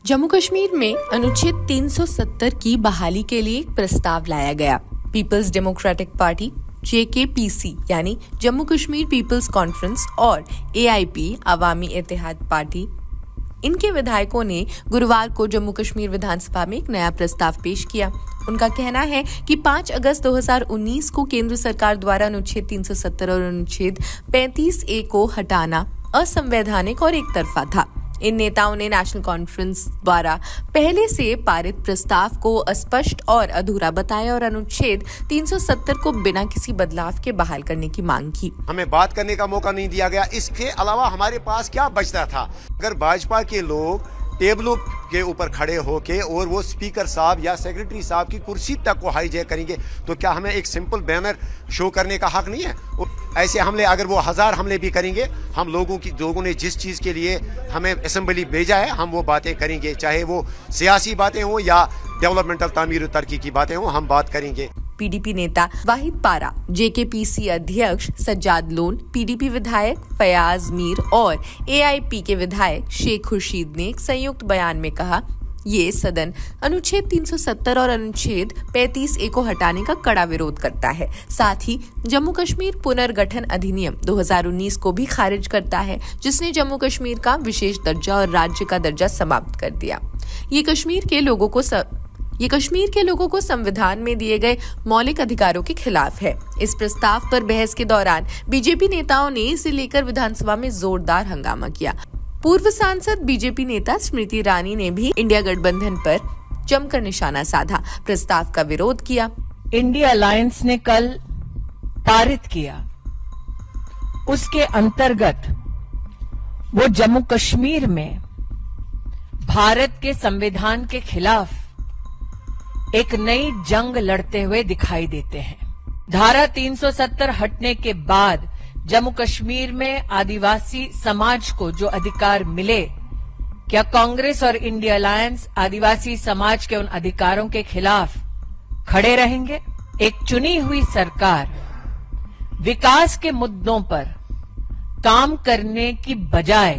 जम्मू कश्मीर में अनुच्छेद 370 की बहाली के लिए एक प्रस्ताव लाया गया। पीपल्स डेमोक्रेटिक पार्टी JKPC यानी जम्मू कश्मीर पीपल्स कॉन्फ्रेंस और AIP अवामी इत्तेहाद पार्टी, इनके विधायकों ने गुरुवार को जम्मू कश्मीर विधानसभा में एक नया प्रस्ताव पेश किया। उनका कहना है कि 5 अगस्त 2019 को केंद्र सरकार द्वारा अनुच्छेद 370 और अनुच्छेद 35A को हटाना असंवैधानिक और एक तरफा था। इन नेताओं ने नेशनल कॉन्फ्रेंस द्वारा पहले से पारित प्रस्ताव को अस्पष्ट और अधूरा बताया और अनुच्छेद 370 को बिना किसी बदलाव के बहाल करने की मांग की। हमें बात करने का मौका नहीं दिया गया। इसके अलावा हमारे पास क्या बचता था? अगर भाजपा के लोग टेबलों के ऊपर खड़े होके और वो स्पीकर साहब या सेक्रेटरी साहब की कुर्सी तक को हाईजैक करेंगे, तो क्या हमें एक सिंपल बैनर शो करने का हक नहीं है? ऐसे हमले अगर वो 1000 हमले भी करेंगे, हम लोगों ने जिस चीज के लिए हमें असेंबली भेजा है, हम वो बातें करेंगे, चाहे वो सियासी बातें हो या डेवलपमेंटल तामीर तरक्की की बातें हो, हम बात करेंगे। PDP नेता वाहिद पारा, JKPC अध्यक्ष सज्जाद लोन, PDP विधायक फयाज मीर और AIP के विधायक शेख खुर्शीद ने एक संयुक्त बयान में कहा, ये सदन अनुच्छेद 370 और अनुच्छेद 35A को हटाने का कड़ा विरोध करता है। साथ ही जम्मू कश्मीर पुनर्गठन अधिनियम 2019 को भी खारिज करता है, जिसने जम्मू कश्मीर का विशेष दर्जा और राज्य का दर्जा समाप्त कर दिया। ये कश्मीर के लोगों को संविधान में दिए गए मौलिक अधिकारों के खिलाफ है। इस प्रस्ताव पर बहस के दौरान बीजेपी नेताओं ने इसे लेकर विधानसभा में जोरदार हंगामा किया। पूर्व सांसद बीजेपी नेता स्मृति ईरानी ने भी इंडिया गठबंधन पर जमकर निशाना साधा, प्रस्ताव का विरोध किया। इंडिया अलायंस ने कल पारित किया, उसके अंतर्गत वो जम्मू कश्मीर में भारत के संविधान के खिलाफ एक नई जंग लड़ते हुए दिखाई देते हैं। धारा 370 हटने के बाद जम्मू कश्मीर में आदिवासी समाज को जो अधिकार मिले, क्या कांग्रेस और इंडिया अलायंस आदिवासी समाज के उन अधिकारों के खिलाफ खड़े रहेंगे? एक चुनी हुई सरकार विकास के मुद्दों पर काम करने की बजाय,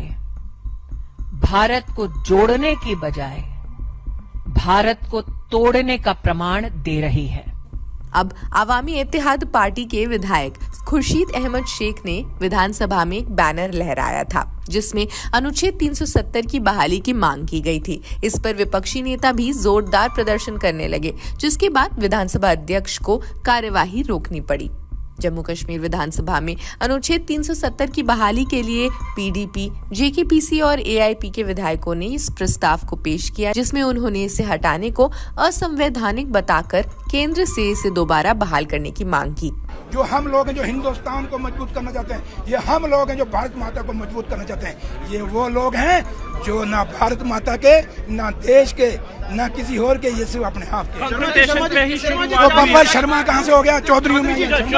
भारत को जोड़ने की बजाय भारत को तोड़ने का प्रमाण दे रही है। अब अवामी इत्तेहाद पार्टी के विधायक खुर्शीद अहमद शेख ने विधानसभा में एक बैनर लहराया था, जिसमें अनुच्छेद 370 की बहाली की मांग की गई थी। इस पर विपक्षी नेता भी जोरदार प्रदर्शन करने लगे, जिसके बाद विधानसभा अध्यक्ष को कार्यवाही रोकनी पड़ी। जम्मू कश्मीर विधानसभा में अनुच्छेद 370 की बहाली के लिए PDP, JKPC और AIP के विधायकों ने इस प्रस्ताव को पेश किया, जिसमें उन्होंने इसे हटाने को असंवैधानिक बताकर केंद्र से इसे दोबारा बहाल करने की मांग की। जो हम लोग हैं जो हिंदुस्तान को मजबूत करना चाहते हैं, ये हम लोग हैं जो भारत माता को मजबूत करना चाहते हैं, ये वो लोग हैं जो ना भारत माता के, ना देश के, ना किसी और के, ये सिर्फ अपने आप के। तो बाबा शर्मा कहाँ से हो गया? चौधरी में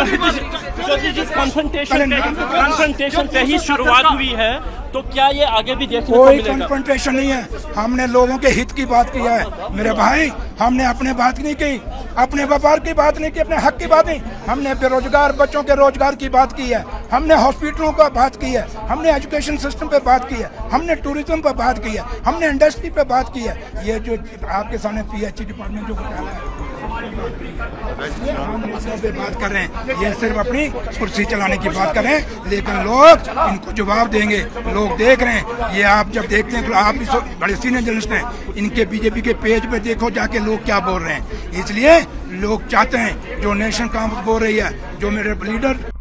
कॉन्फ्रंटेशन पे ही शुरुआत हुई है, तो क्या ये आगे भी देखने को कोई मिलेगा? कॉन्फ्रंटेशन नहीं है। हमने लोगों के हित की बात किया है मेरे भाई, हमने अपने बात नहीं की, अपने व्यापार की बात नहीं की, अपने हक की बात नहीं। हमने बेरोजगार बच्चों के रोजगार की बात की है, हमने हॉस्पिटलों पर बात की है, हमने एजुकेशन सिस्टम पे बात की है, हमने टूरिज्म पर बात की है, हमने इंडस्ट्री पे बात की है। ये जो आपके सामने PH डिपार्टमेंट जो घोटाला है, हम पे बात कर रहे हैं, ये सिर्फ अपनी कुर्सी चलाने की बात कर रहे हैं, लेकिन लोग इनको जवाब देंगे। लोग देख रहे हैं, ये आप जब देखते हैं, आप भी बड़े सीनियर जर्नलिस्ट हैं, इनके बीजेपी के पेज पे देखो जाके लोग क्या बोल रहे हैं। इसलिए लोग चाहते हैं, जो नेशनल कांफ्रेंस बोल रही है, जो मेरे लीडर